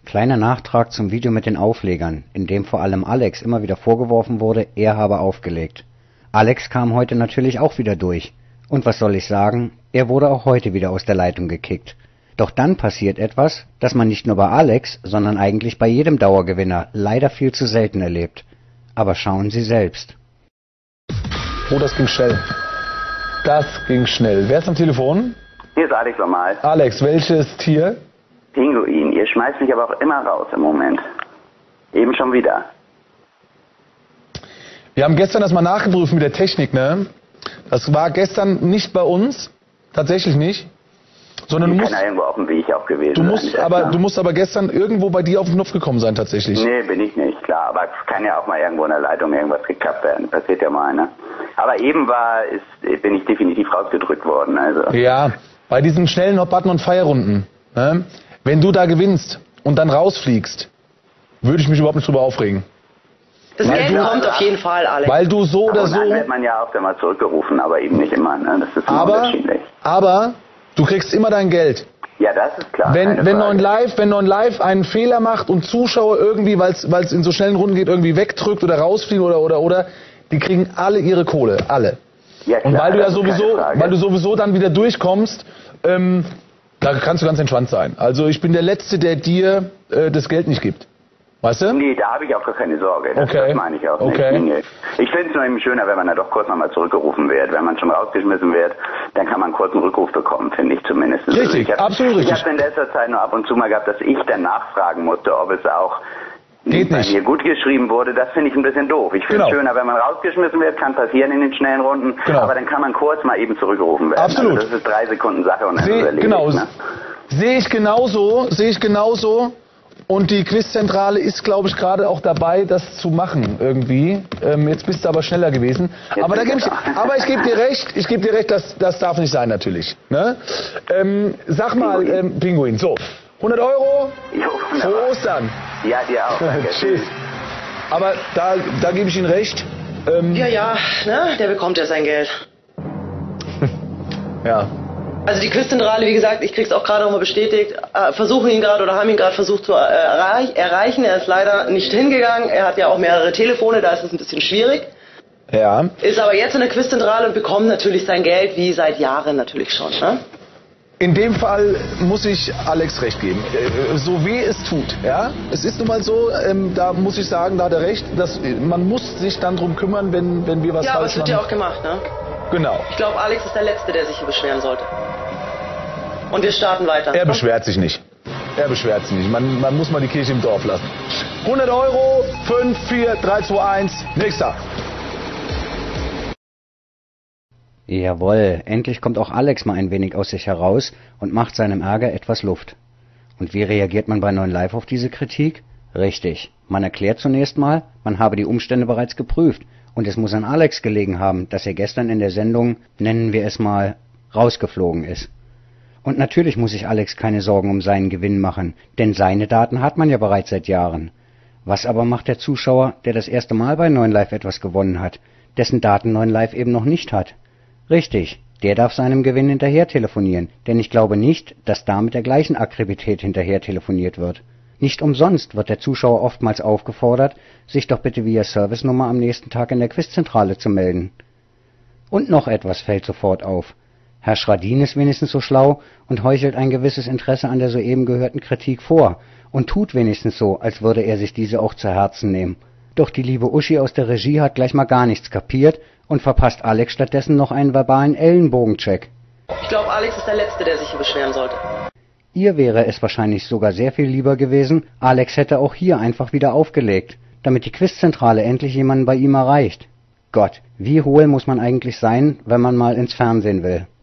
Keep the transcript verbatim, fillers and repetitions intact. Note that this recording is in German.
Kleiner Nachtrag zum Video mit den Auflegern, in dem vor allem Alex immer wieder vorgeworfen wurde, er habe aufgelegt. Alex kam heute natürlich auch wieder durch. Und was soll ich sagen, er wurde auch heute wieder aus der Leitung gekickt. Doch dann passiert etwas, das man nicht nur bei Alex, sondern eigentlich bei jedem Dauergewinner leider viel zu selten erlebt. Aber schauen Sie selbst. Oh, das ging schnell. Das ging schnell. Wer ist am Telefon? Hier ist Alex nochmal. Alex, welches Tier? Pinguin. Ihr schmeißt mich aber auch immer raus im Moment. Eben schon wieder. Wir haben gestern das mal nachgeprüft mit der Technik, ne? Das war gestern nicht bei uns. Tatsächlich nicht. Sondern du Ich musst, kann ja irgendwo auf dem Weg auch gewesen du musst sein. aber, ne? du musst aber gestern irgendwo bei dir auf den Knopf gekommen sein, tatsächlich. Nee, bin ich nicht, klar. Aber es kann ja auch mal irgendwo in der Leitung irgendwas gekappt werden. Passiert ja mal, ne? Aber eben war, ist, bin ich definitiv rausgedrückt worden, also. Ja, bei diesen schnellen Hot-Button-und-Fire-Runden, ne? Wenn du da gewinnst und dann rausfliegst, würde ich mich überhaupt nicht drüber aufregen. Das Weil Geld du- kommt auf jeden Fall, Alex. Weil du so oder Und dann so, wird man ja auch dann mal zurückgerufen, aber eben nicht immer, ne? Das ist immer aber, unterschiedlich. aber du kriegst immer dein Geld. Ja, das ist klar. Wenn, keine wenn Frage. Non Live, wenn Non Live einen Fehler macht und Zuschauer irgendwie, weil es in so schnellen Runden geht, irgendwie wegdrückt oder rausfliegen oder oder oder, die kriegen alle ihre Kohle, alle. Ja, klar, Und weil du ja das ist keine sowieso, Frage. weil du sowieso dann wieder durchkommst, ähm, da kannst du ganz entspannt sein. Also ich bin der Letzte, der dir äh, das Geld nicht gibt. Weißt du? Nee, da habe ich auch gar keine Sorge. Das, Okay. das meine ich auch Okay. nicht. Nee, nee. Ich finde es nur eben schöner, wenn man da doch kurz nochmal zurückgerufen wird. Wenn man schon rausgeschmissen wird, dann kann man kurz einen Rückruf bekommen, finde ich zumindest. Richtig, Also ich hab, absolut richtig. Ich habe in letzter Zeit nur ab und zu mal gehabt, dass ich dann nachfragen musste, ob es auch Geht bei nicht. mir gut geschrieben wurde. Das finde ich ein bisschen doof. Ich finde es Genau. schöner, wenn man rausgeschmissen wird, kann passieren in den schnellen Runden, Genau. aber dann kann man kurz mal eben zurückgerufen werden. Absolut. Also das ist drei Sekunden Sache und dann ist es Seh, erledigt. genau, Ne? sehe ich genauso, sehe ich genauso. Und die Quizzentrale ist, glaube ich, gerade auch dabei, das zu machen irgendwie. Ähm, jetzt bist du aber schneller gewesen. Jetzt Aber, da bin geb ich ich, da. aber ich gebe dir recht, ich gebe dir recht, das, das darf nicht sein natürlich. Ne? Ähm, sag mal, Pinguin. ähm, Pinguin, so, hundert Euro, Jo, frohe wunderbar. Ostern. Ja, dir auch. Danke. Tschüss. Aber da, da gebe ich Ihnen recht. Ähm, Ja, ja, ne? Der bekommt ja sein Geld. ja. Also die Quizzentrale, wie gesagt, ich krieg's auch gerade nochmal bestätigt, äh, versuchen ihn gerade oder haben ihn gerade versucht zu äh, erreich erreichen. Er ist leider nicht hingegangen. Er hat ja auch mehrere Telefone, da ist es ein bisschen schwierig. Ja. Ist aber jetzt in der Quizzentrale und bekommt natürlich sein Geld, wie seit Jahren natürlich schon. Ne? In dem Fall muss ich Alex recht geben. Äh, So weh es tut, ja. Es ist nun mal so, ähm, da muss ich sagen, da hat er recht, dass man muss sich dann drum kümmern, wenn, wenn wir was Ja, aber falsch es wird machen. ja auch gemacht. Ne? Genau. Ich glaube, Alex ist der Letzte, der sich hier beschweren sollte. Und wir starten weiter. Er beschwert sich nicht. Er beschwert sich nicht. Man, man muss mal die Kirche im Dorf lassen. hundert Euro, fünf, vier, drei, zwei, eins, nächster. Jawohl, endlich kommt auch Alex mal ein wenig aus sich heraus und macht seinem Ärger etwas Luft. Und wie reagiert man bei neun Live auf diese Kritik? Richtig, man erklärt zunächst mal, man habe die Umstände bereits geprüft und es muss an Alex gelegen haben, dass er gestern in der Sendung, nennen wir es mal, rausgeflogen ist. Und natürlich muss sich Alex keine Sorgen um seinen Gewinn machen, denn seine Daten hat man ja bereits seit Jahren. Was aber macht der Zuschauer, der das erste Mal bei neun Live etwas gewonnen hat, dessen Daten neun Live eben noch nicht hat? Richtig, der darf seinem Gewinn hinterher telefonieren, denn ich glaube nicht, dass da mit der gleichen Akribität hinterher telefoniert wird. Nicht umsonst wird der Zuschauer oftmals aufgefordert, sich doch bitte via Servicenummer am nächsten Tag in der Quizzentrale zu melden. Und noch etwas fällt sofort auf. Herr Schradin ist wenigstens so schlau und heuchelt ein gewisses Interesse an der soeben gehörten Kritik vor und tut wenigstens so, als würde er sich diese auch zu Herzen nehmen. Doch die liebe Uschi aus der Regie hat gleich mal gar nichts kapiert und verpasst Alex stattdessen noch einen verbalen Ellenbogencheck. Ich glaube, Alex ist der Letzte, der sich hier beschweren sollte. Ihr wäre es wahrscheinlich sogar sehr viel lieber gewesen, Alex hätte auch hier einfach wieder aufgelegt, damit die Quizzentrale endlich jemanden bei ihm erreicht. Gott, wie hohl muss man eigentlich sein, wenn man mal ins Fernsehen will?